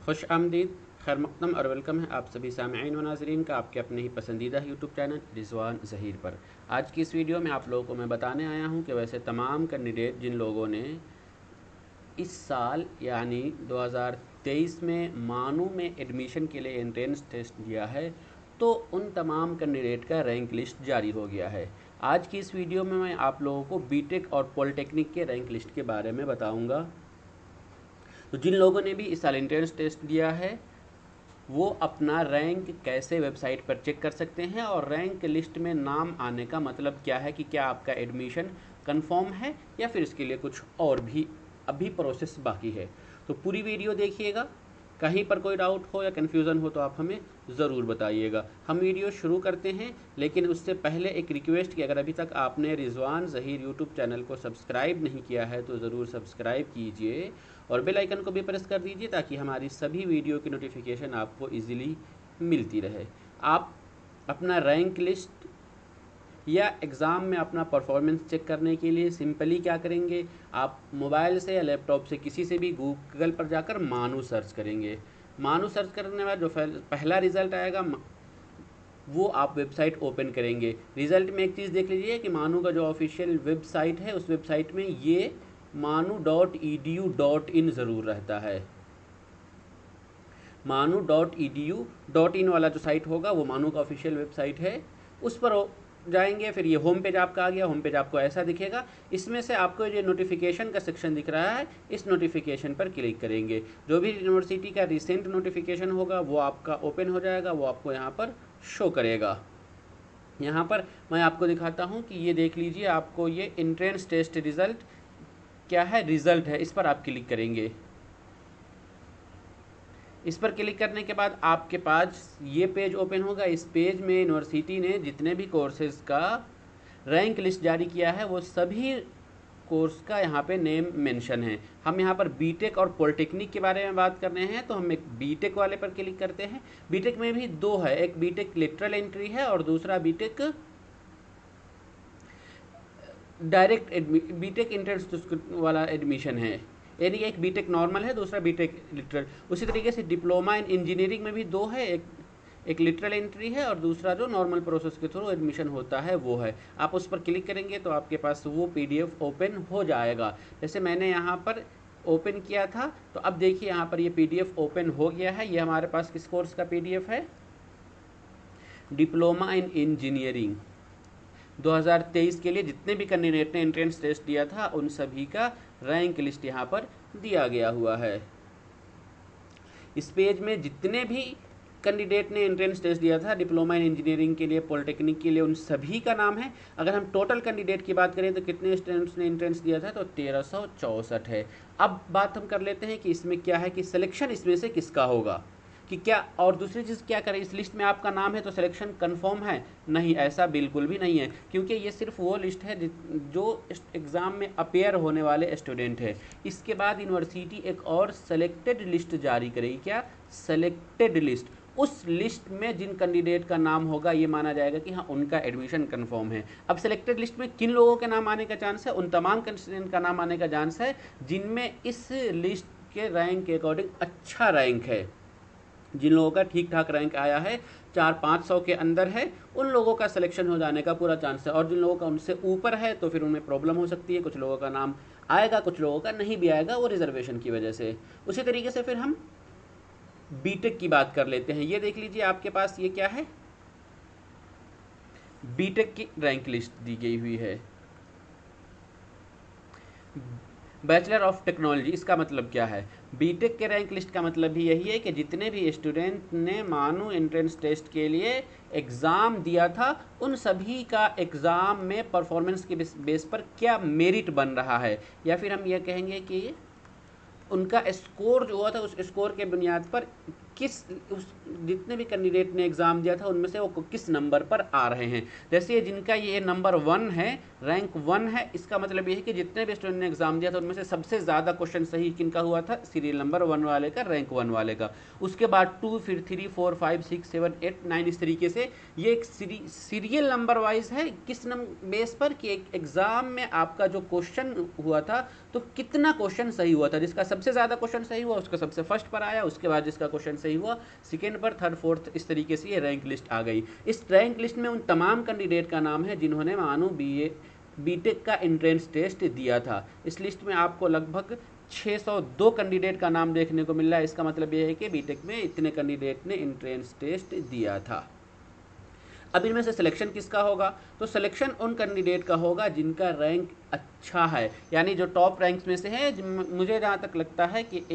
खुश आमदीद, खैर मक़दम और वेलकम है आप सभी सामईन व नाज़रीन का आपके अपने ही पसंदीदा यूट्यूब चैनल रिज़वान ज़हीर पर। आज की इस वीडियो में आप लोगों को मैं बताने आया हूं कि वैसे तमाम कैंडिडेट जिन लोगों ने इस साल यानी 2023 में मानू में एडमिशन के लिए एंट्रेंस टेस्ट दिया है, तो उन तमाम कैंडिडेट का रैंक लिस्ट जारी हो गया है। आज की इस वीडियो में मैं आप लोगों को बीटेक और पॉलिटेक्निक के रैंक लिस्ट के बारे में बताऊंगा। तो जिन लोगों ने भी इस साल एंट्रेंस टेस्ट दिया है वो अपना रैंक कैसे वेबसाइट पर चेक कर सकते हैं, और रैंक लिस्ट में नाम आने का मतलब क्या है कि क्या आपका एडमिशन कंफर्म है या फिर इसके लिए कुछ और भी अभी प्रोसेस बाकी है। तो पूरी वीडियो देखिएगा, कहीं पर कोई डाउट हो या कन्फ्यूज़न हो तो आप हमें ज़रूर बताइएगा। हम वीडियो शुरू करते हैं, लेकिन उससे पहले एक रिक्वेस्ट कि अगर अभी तक आपने रिज़वान ज़हीर यूट्यूब चैनल को सब्सक्राइब नहीं किया है तो ज़रूर सब्सक्राइब कीजिए और बेल आइकन को भी प्रेस कर दीजिए ताकि हमारी सभी वीडियो की नोटिफिकेशन आपको ईज़िली मिलती रहे। आप अपना रैंक लिस्ट या एग्ज़ाम में अपना परफॉर्मेंस चेक करने के लिए सिंपली क्या करेंगे, आप मोबाइल से या लैपटॉप से किसी से भी गूगल पर जाकर मानू सर्च करेंगे। मानू सर्च करने के बाद जो पहला रिज़ल्ट आएगा वो आप वेबसाइट ओपन करेंगे। रिज़ल्ट में एक चीज़ देख लीजिए कि मानू का जो ऑफिशियल वेबसाइट है उस वेबसाइट में ये manu.edu.in ज़रूर रहता है। manu.edu.in वाला जो साइट होगा वो मानू का ऑफिशियल वेबसाइट है, उस पर जाएंगे। फिर ये होम पेज आपका आ गया। होम पेज आपको ऐसा दिखेगा। इसमें से आपको जो नोटिफिकेशन का सेक्शन दिख रहा है इस नोटिफिकेशन पर क्लिक करेंगे। जो भी यूनिवर्सिटी का रिसेंट नोटिफिकेशन होगा वो आपका ओपन हो जाएगा, वो आपको यहाँ पर शो करेगा। यहाँ पर मैं आपको दिखाता हूँ कि ये देख लीजिए, आपको ये एंट्रेंस टेस्ट रिज़ल्ट क्या है, रिज़ल्ट है, इस पर आप क्लिक करेंगे। इस पर क्लिक करने के बाद आपके पास ये पेज ओपन होगा। इस पेज में यूनिवर्सिटी ने जितने भी कोर्सेज़ का रैंक लिस्ट जारी किया है वो सभी कोर्स का यहाँ पे नेम मेंशन है। हम यहाँ पर बीटेक और पॉलिटेक्निक के बारे में बात कर रहे हैं, तो हम एक बीटेक वाले पर क्लिक करते हैं। बीटेक में भी दो है, एक बीटेक लिटरल एंट्री है और दूसरा बीटेक डायरेक्ट बीटेक एंट्रेंस वाला एडमिशन है। यानी एक बीटेक नॉर्मल है, दूसरा बीटेक लिटरल। उसी तरीके से डिप्लोमा इन इंजीनियरिंग में भी दो है, एक लिटरल एंट्री है और दूसरा जो नॉर्मल प्रोसेस के थ्रू एडमिशन होता है वो है। आप उस पर क्लिक करेंगे तो आपके पास वो पीडीएफ ओपन हो जाएगा। जैसे मैंने यहाँ पर ओपन किया था तो अब देखिए यहाँ पर ये पीडीएफ ओपन हो गया है। ये हमारे पास किस कोर्स का पीडीएफ है, डिप्लोमा इन इंजीनियरिंग 2023 के लिए जितने भी कैंडिडेट ने एंट्रेंस टेस्ट दिया था उन सभी का रैंक लिस्ट यहाँ पर दिया गया हुआ है। इस पेज में जितने भी कैंडिडेट ने एंट्रेंस टेस्ट दिया था डिप्लोमा इन इंजीनियरिंग के लिए, पॉलिटेक्निक के लिए, उन सभी का नाम है। अगर हम टोटल कैंडिडेट की बात करें तो कितने स्टूडेंट्स ने एंट्रेंस दिया था, तो 1364 है। अब बात हम कर लेते हैं कि इसमें क्या है कि सिलेक्शन इसमें से किसका होगा, कि क्या, और दूसरी चीज़ क्या करें, इस लिस्ट में आपका नाम है तो सिलेक्शन कंफर्म है? नहीं, ऐसा बिल्कुल भी नहीं है, क्योंकि ये सिर्फ वो लिस्ट है जो एग्ज़ाम में अपेयर होने वाले स्टूडेंट है। इसके बाद यूनिवर्सिटी एक और सेलेक्टेड लिस्ट जारी करेगी। क्या सेलेक्टेड लिस्ट? उस लिस्ट में जिन कैंडिडेट का नाम होगा ये माना जाएगा कि हाँ उनका एडमिशन कंफर्म है। अब सेलेक्टेड लिस्ट में किन लोगों के नाम आने का चांस है? उन तमाम कैंडिडेट का नाम आने का चांस है जिनमें इस लिस्ट के रैंक के अकॉर्डिंग अच्छा रैंक है। जिन लोगों का ठीक ठाक रैंक आया है, 400-500 के अंदर है, उन लोगों का सिलेक्शन हो जाने का पूरा चांस है। और जिन लोगों का उनसे ऊपर है तो फिर उनमें प्रॉब्लम हो सकती है। कुछ लोगों का नाम आएगा, कुछ लोगों का नहीं भी आएगा, वो रिजर्वेशन की वजह से। उसी तरीके से फिर हम बीटेक की बात कर लेते हैं। ये देख लीजिए, आपके पास ये क्या है, बीटेक की रैंक लिस्ट दी गई हुई है। बैचलर ऑफ टेक्नोलॉजी, इसका मतलब क्या है? बीटेक के रैंक लिस्ट का मतलब भी यही है कि जितने भी स्टूडेंट ने मानू एंट्रेंस टेस्ट के लिए एग्ज़ाम दिया था उन सभी का एग्ज़ाम में परफॉर्मेंस के बेस पर क्या मेरिट बन रहा है, या फिर हम ये कहेंगे कि उनका स्कोर जो हुआ था उस स्कोर के बुनियाद पर जितने भी कैंडिडेट ने एग्ज़ाम दिया था उनमें से वो किस नंबर पर आ रहे हैं। जैसे जिनका ये नंबर 1 है, रैंक 1 है, इसका मतलब ये है कि जितने भी स्टूडेंट ने एग्ज़ाम दिया था उनमें से सबसे ज़्यादा क्वेश्चन सही किनका हुआ था, सीरियल नंबर 1 वाले का, रैंक 1 वाले का। उसके बाद 2, फिर 3, 4, 5, 6, 7, 8, 9, इस तरीके से ये एक सीरियल नंबर वाइज है। किस बेस पर कि एक एग्ज़ाम में आपका जो क्वेश्चन हुआ था तो कितना क्वेश्चन सही हुआ था, जिसका सबसे ज़्यादा क्वेश्चन सही हुआ उसका सबसे फर्स्ट पर आया, उसके बाद जिसका क्वेश्चन सही हुआ सेकेंड पर, थर्ड, फोर्थ, इस तरीके से ये रैंक लिस्ट आ गई। इस रैंक लिस्ट में उन तमाम कैंडिडेट का नाम है जिन्होंने मानो बीटेक का एंट्रेंस टेस्ट दिया था। इस लिस्ट में आपको लगभग 602 कैंडिडेट का नाम देखने को मिल रहा है। इसका मतलब ये है कि बीटेक में इतने कैंडिडेट ने एंट्रेंस टेस्ट दिया था। अब इनमें से सिलेक्शन किसका होगा, तो सिलेक्शन उन कैंडिडेट का होगा जिनका रैंक अच्छा है, यानी जो टॉप रैंक्स में से है। मुझे जहाँ तक लगता है कि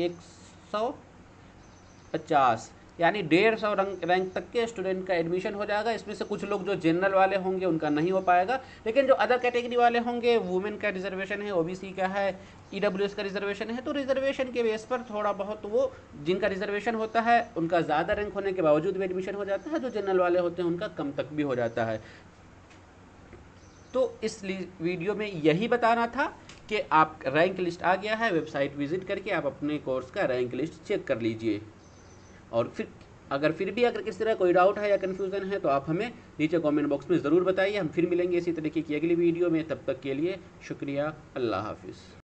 150 यानी 150 रैंक तक के स्टूडेंट का एडमिशन हो जाएगा। इसमें से कुछ लोग जो जनरल वाले होंगे उनका नहीं हो पाएगा, लेकिन जो अदर कैटेगरी वाले होंगे, वुमेन का रिजर्वेशन है, ओबीसी का है, ईडब्ल्यूएस का रिजर्वेशन है, तो रिजर्वेशन के बेस पर थोड़ा बहुत वो जिनका रिजर्वेशन होता है उनका ज़्यादा रैंक होने के बावजूद भी एडमिशन हो जाता है, जो जनरल वाले होते हैं उनका कम तक भी हो जाता है। तो इस वीडियो में यही बताना था कि आप रैंक लिस्ट आ गया है, वेबसाइट विजिट करके आप अपने कोर्स का रैंक लिस्ट चेक कर लीजिए। और फिर अगर किसी तरह कोई डाउट है या कन्फ्यूज़न है तो आप हमें नीचे कमेंट बॉक्स में ज़रूर बताइए। हम फिर मिलेंगे इसी तरीके की अगली वीडियो में, तब तक के लिए शुक्रिया, अल्लाह हाफिज़।